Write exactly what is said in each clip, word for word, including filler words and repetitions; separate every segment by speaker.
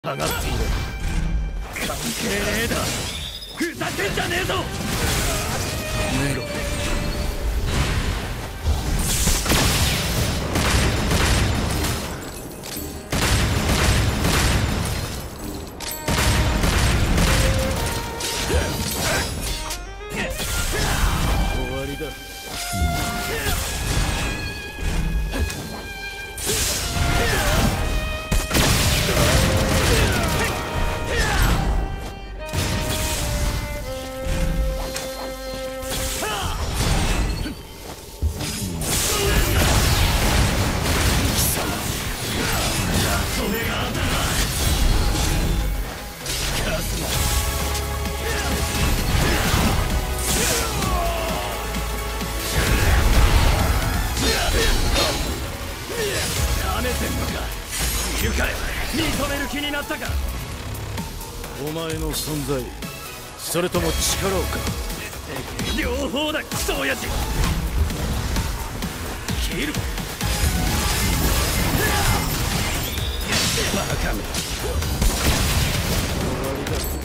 Speaker 1: 下がっている。関係ねえだ。ふざけんじゃねえぞ。メロ終わりだ。いるかい。認める気になったか。お前の存在、それとも力をか。両方だ、クソ親父。切る。バカめ。終わりだ。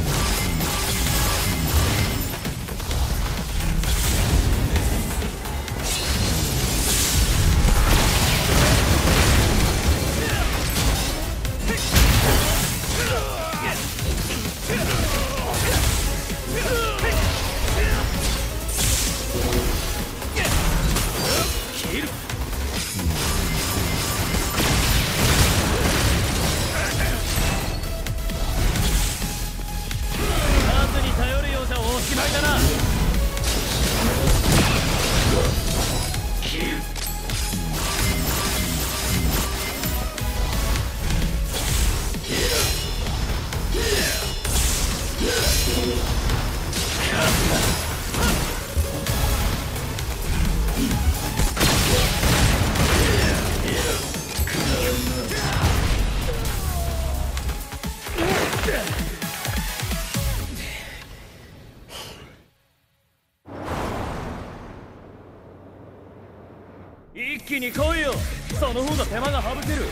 Speaker 1: 一気に来いよ。その方が手間が省ける。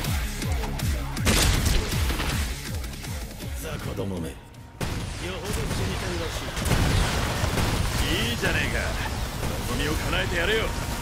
Speaker 1: 雑魚どもめ、よほど死にたいらしい。いいじゃねえか、望みを叶えてやれよ。